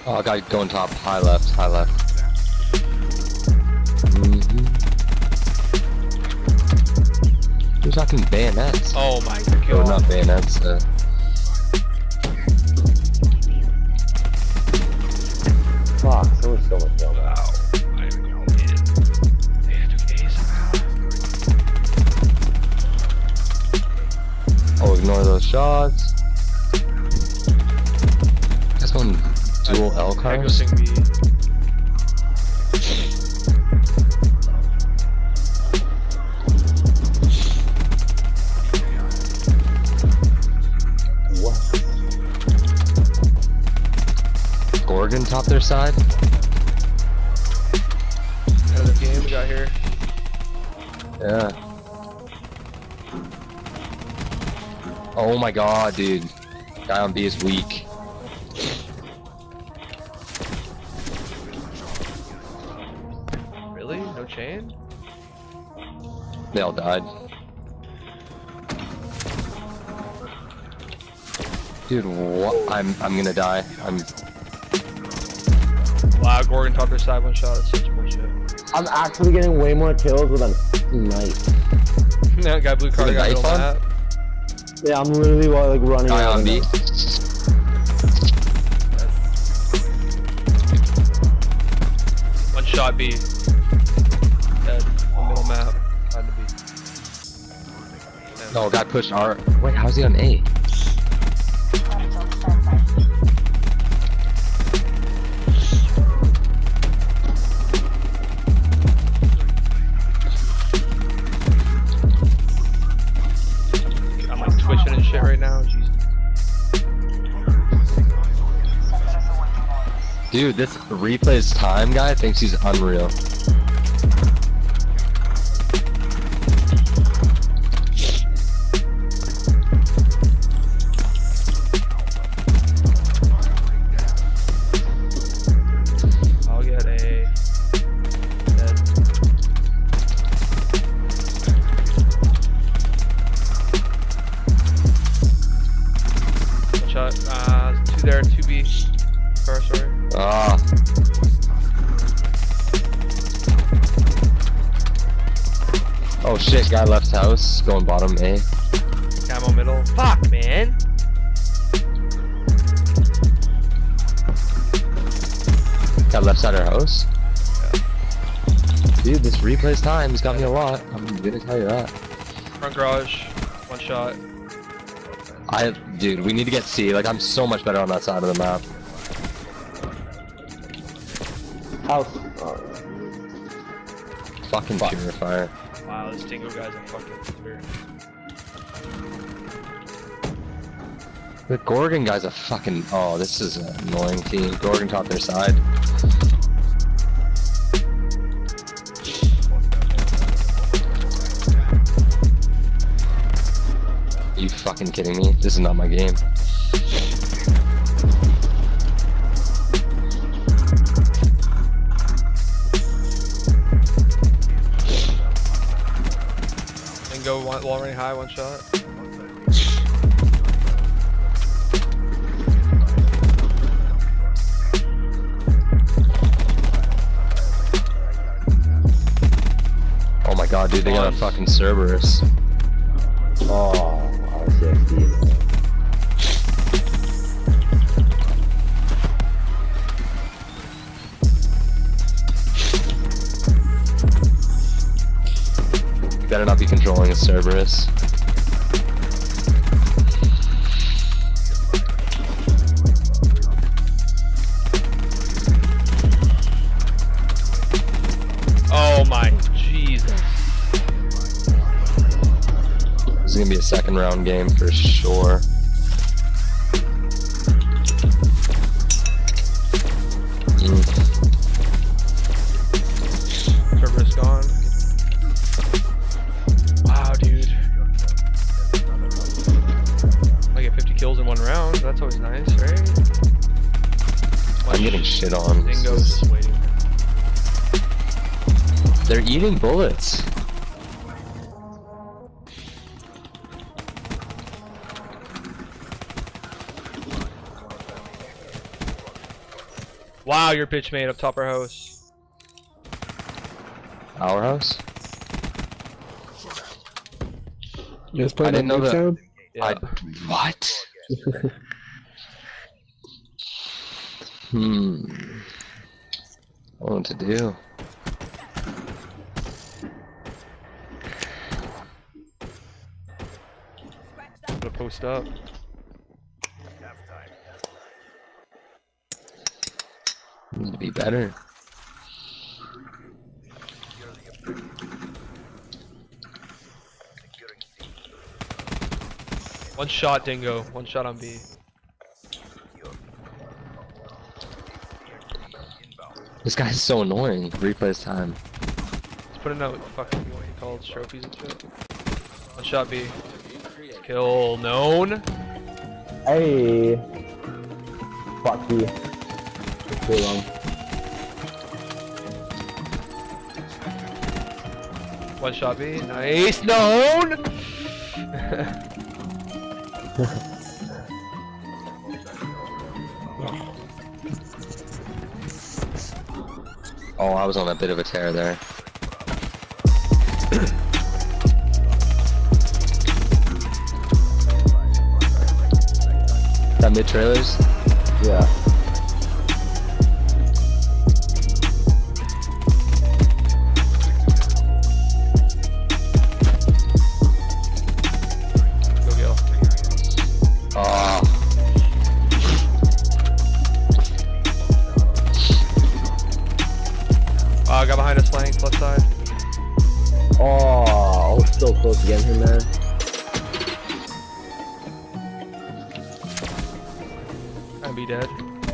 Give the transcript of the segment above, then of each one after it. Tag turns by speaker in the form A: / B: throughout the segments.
A: Oh, guy going top, high left, high left. Who's talking bayonets?
B: Oh my
A: Oh,
B: god.
A: not bayonets.
C: Fuck, so much more.
B: Wow. I don't know, man. They took A somehow.
A: Oh, ignore those shots. That's one dual L
B: Echo
A: cars.
B: Sing B.
C: What?
A: Gorgon top their side.
B: End of the game we got here.
A: Yeah. Oh my god, dude. Guy on B is weak.
B: Really? No chain?
A: They all died. Dude, what? I'm gonna die.
B: Wow, Gorgon top their side one shot. That's such bullshit.
C: I'm actually getting way more kills with a knife.
B: That guy blue card
A: With a
B: got
A: knife
B: middle
A: on?
B: map.
C: Yeah, I'm literally like running
A: Guy
C: around
A: on B.
C: now.
B: One shot B. Dead. On middle map. Had to be. Man.
A: No, guy pushed R. Wait, how's he on A?
B: I'm like twitching and shit right now. Jesus.
A: Dude, this replays time guy thinks he's unreal.
B: I'll get a dead. One shot. Two there, 2B. Car, sorry.
A: Ah. Oh shit, guy left house, going bottom A.
B: Camo middle. Fuck, man.
A: Got left side of our house. Dude, this replays time has got me a lot. I'm gonna tell you that.
B: Front garage. One shot.
A: Dude, we need to get C. Like, I'm so much better on that side of the map.
C: House.
A: Fucking
C: Fuck.
A: purifier.
B: Wow, this Dingo guy's a fucking weird.
A: The Gorgon guy's a fucking. Oh, this is an annoying team. Gorgon top their side. Are you fucking kidding me? This is not my game.
B: Dingo wall running high, one shot.
A: Oh my god, dude, they got a fucking Cerberus.
C: Oh, RCXD.
A: You better not be controlling a Cerberus.
B: Oh my Jesus.
A: This is gonna be a second round game for sure.
B: Cerberus gone. Wow, dude. I get 50 kills in one round. That's always nice, right?
A: I'm getting shit on.
B: Dingo's just waiting.
A: They're eating bullets.
B: Wow, your bitch made up top our house.
A: Our house?
D: You guys
A: I
D: playing
A: didn't know that.
D: Sound?
B: Yeah.
A: What? I don't know what to do.
B: I'm gonna post up.
A: Need to be better.
B: One shot, Dingo. One shot on B.
A: This guy's so annoying. Replays time.
B: He's putting out fucking what he calls trophies and shit. One shot B. Kill known.
C: Hey. Fuck you. Too long.
B: One shot B. Nice. Known.
A: Oh, I was on a bit of a tear there. That mid trailers?
C: Yeah.
B: Go Gil.
A: Oh.
B: Got behind us flank, left side.
C: Oh, I was so close to getting him there.
B: I'd be dead.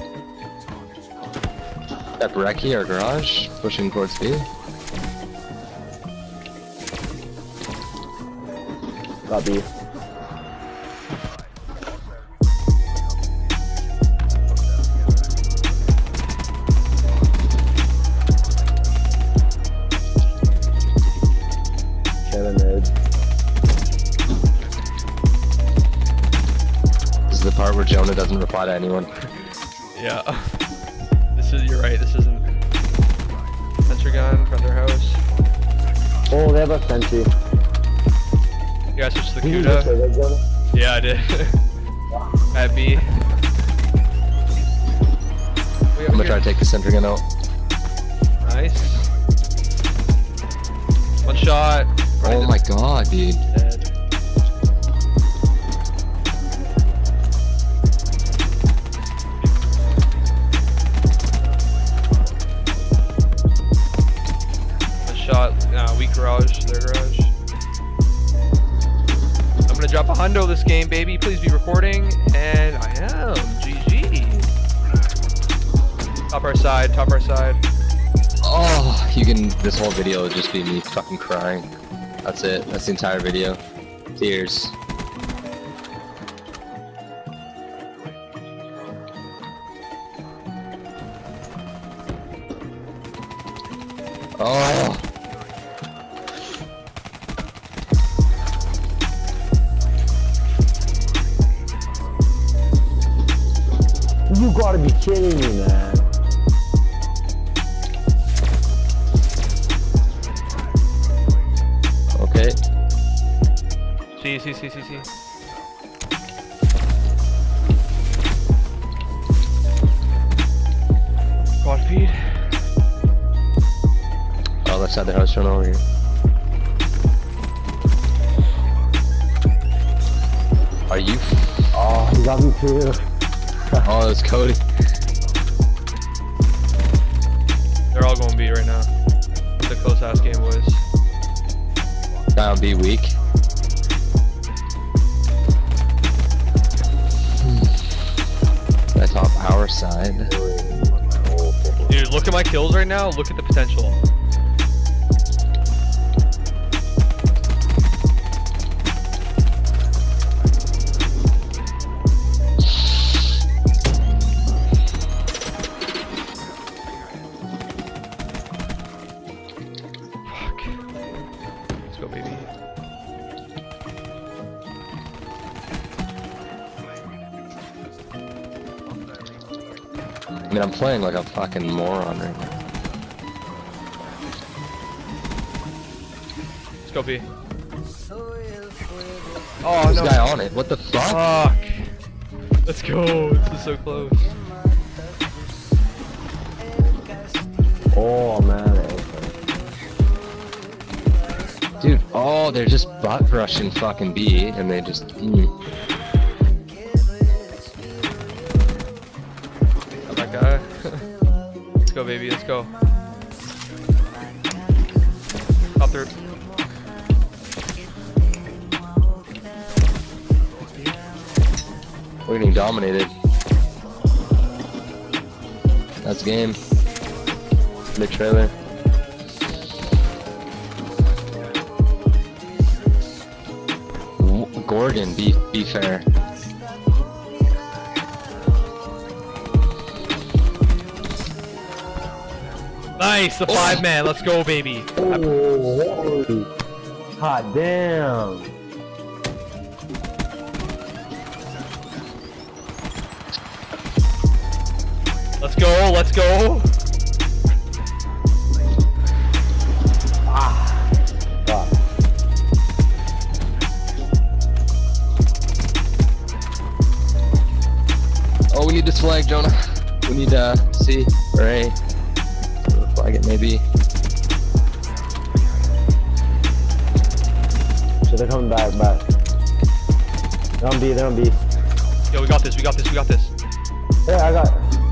A: That Brecci, our garage, pushing towards B.
C: Got B. Kevin mid.
A: This is the part where Jonah doesn't reply to anyone.
B: Yeah. This is, you're right, this isn't. Sentry gun from their house.
C: Oh, they have a sentry.
B: You guys switched to the
C: Did you just say
B: Kuda?
C: that, Jonah?
B: Yeah, I did. At B.
A: I'm gonna try to take the center gun out.
B: Nice. One shot.
A: Oh my god, dude.
B: Dead. One shot. Weak garage. Their garage. I'm gonna drop a hundo this game, baby. Please be recording. And I am. GG. Top our side. Top our side.
A: Oh, you can. This whole video will just be me fucking crying. That's it. That's the entire video. Tears. Oh.
C: You gotta be kidding me, man.
A: Okay.
B: See. Quad feed.
A: Oh, left side of the house, run over here. Are you?
C: Oh, he got me too.
A: Oh, it's Cody.
B: They're all going B right now. It's a close ass game, boys.
A: Guy on B weak. I top our side.
B: Dude, look at my kills right now. Look at the potential. Fuck. Let's go, baby.
A: mean, I'm playing like a fucking moron right now.
B: Let's go B. Oh
A: This
B: no.
A: guy on it. What the fuck?
B: Fuck. Let's go. This is so close.
C: Oh man.
A: Dude, oh, they're just butt rushing fucking B, and they just.
B: Oh, that guy. Let's go, baby. Let's go. Top third.
A: We're getting dominated. That's game. Mid trailer. Gorgon, be fair.
B: Nice, the 5-man. Let's go, baby.
C: Oh, hot damn.
B: Let's go. Let's go.
C: Fuck.
A: Oh, we need this flag, Jonah. We need C or A. Flag it maybe.
C: So they're coming back. They're on B.
B: Yo, we got this. We got this. We got this.
C: Yeah, I got it.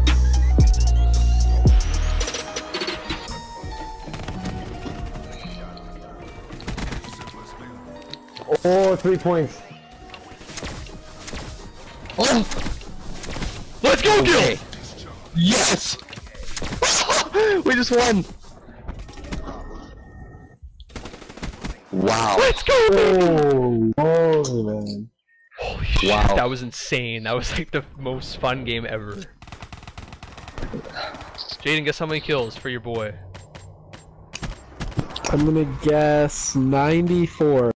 C: Oh, 3 points.
A: Oh!
B: Let's go, Gil!
A: Yes! We just won! Wow.
B: Let's go, baby!
C: Oh, man.
B: Holy shit,
A: Wow.
B: that was insane. That was like the most fun game ever. Jaden, guess how many kills for your boy?
D: I'm gonna guess 94.